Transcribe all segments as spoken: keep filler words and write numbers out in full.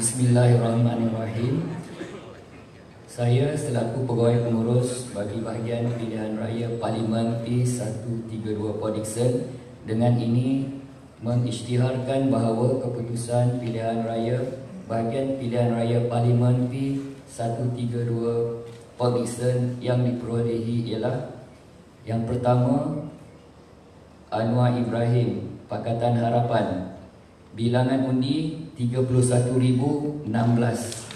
Bismillahirrahmanirrahim. Saya selaku Pegawai Pengurus bagi bahagian pilihan raya Parlimen P seratus tiga puluh dua Port Dickson dengan ini mengisytiharkan bahawa keputusan pilihan raya bahagian pilihan raya Parlimen P seratus tiga puluh dua Port Dickson yang diperolehi ialah yang pertama, Anwar Ibrahim, Pakatan Harapan, bilangan undi tiga puluh satu ribu enam belas.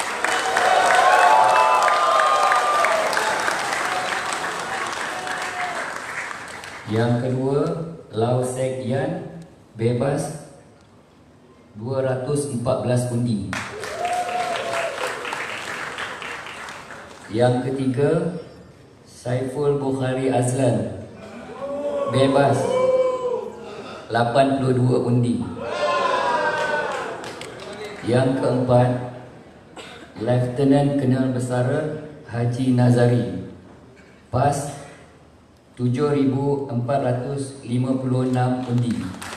Yang kedua, Lau Sek Yan, bebas dua ratus empat belas undi. Yang ketiga, Saiful Bukhari Azlan, bebas lapan puluh dua undi. Yang keempat, Lieutenant Colonel Besara Haji Nazari, PAS tujuh ribu empat ratus lima puluh enam undi.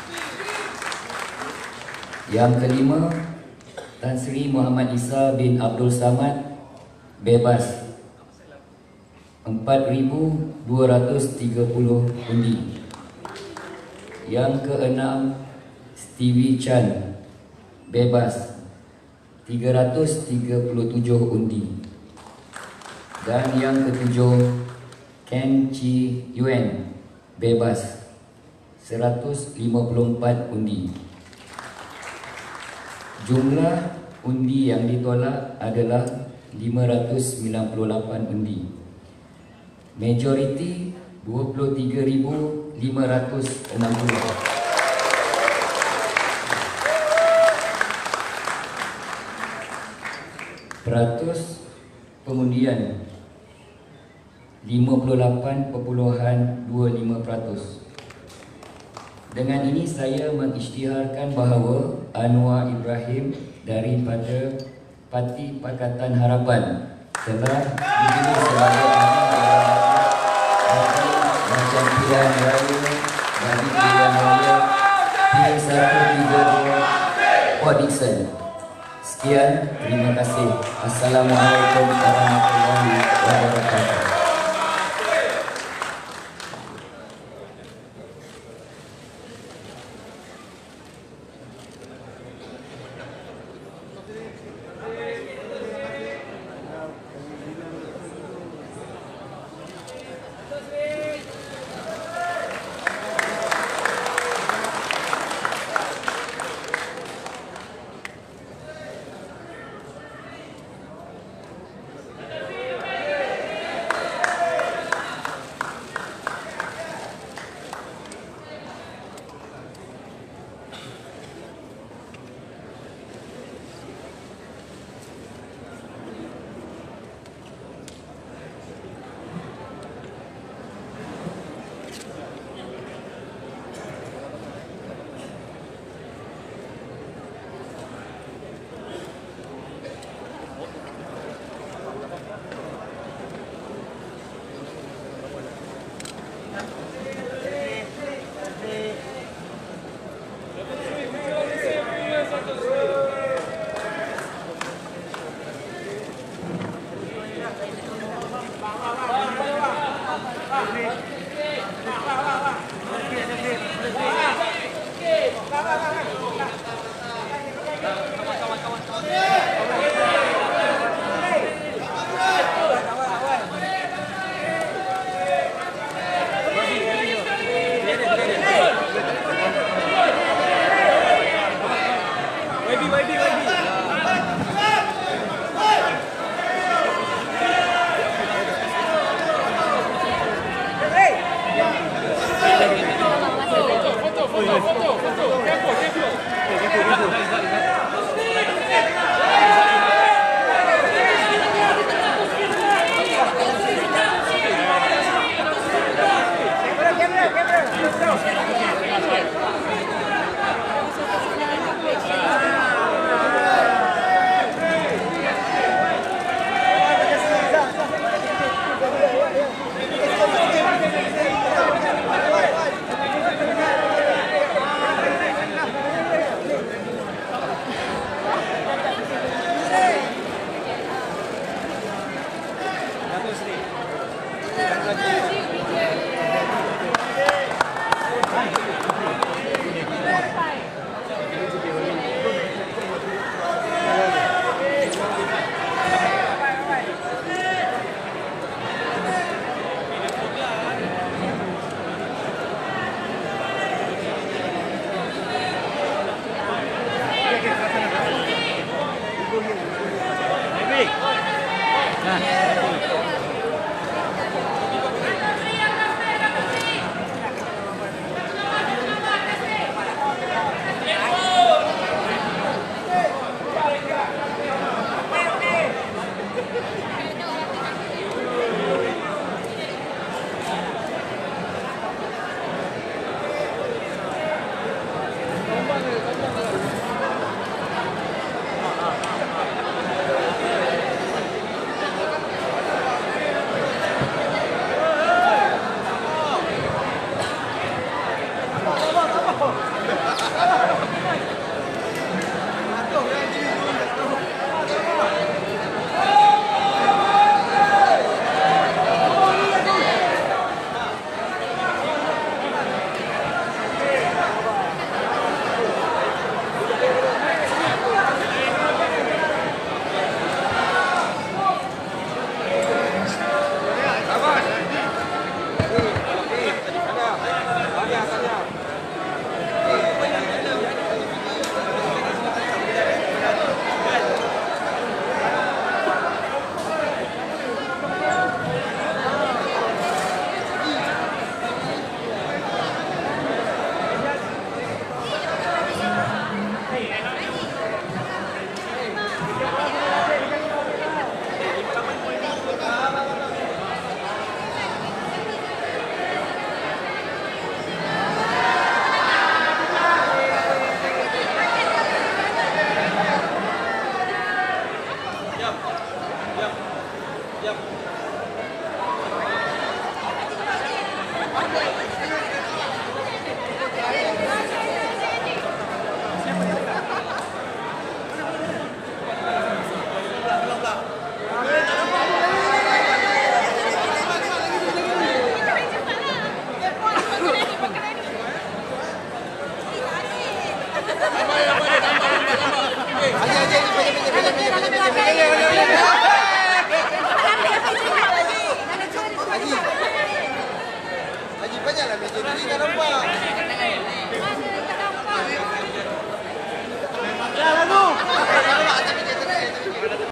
Yang kelima, Tan Sri Muhammad Isa bin Abdul Samad, bebas empat ribu dua ratus tiga puluh undi. Yang keenam, Stevie Chan, bebas tiga ratus tiga puluh tujuh undi. Dan yang ketujuh, Ken Chi Yuen, bebas seratus lima puluh empat undi. Jumlah undi yang ditolak adalah lima ratus sembilan puluh lapan undi. Majoriti dua puluh tiga ribu lima ratus enam puluh. Peratus pengundian lima puluh lapan perpuluhan dua lima peratus. Dengan ini saya mengisytiharkan bahawa Anwar Ibrahim daripada Parti Pakatan Harapan telah dipilih sebagai macam pilihan raya bagi pilihan raya P seratus tiga puluh dua Port Dickson. Sekian, terima kasih. Assalamualaikum warahmatullahi wabarakatuh. Yep.